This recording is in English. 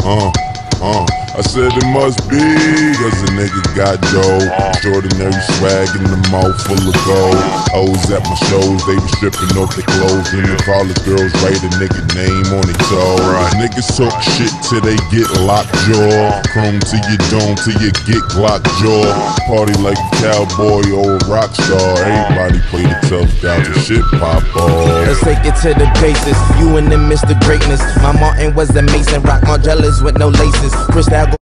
I said it must be, cause a nigga got dough. Extraordinary swag in the mouth full of gold. Hoes at my shows, they be stripping off their clothes. And the college girls write a nigga name on their toe. Niggas talk shit till they get locked jaw. Chrome to your dome till you get locked jaw. Party like a cowboy or a rock star. Everybody play the tough guy, the shit pop off. Let's take it to the basis. You and them Mr. Greatness. My Martin was a Mason. Rock Margellas with no laces. Crystal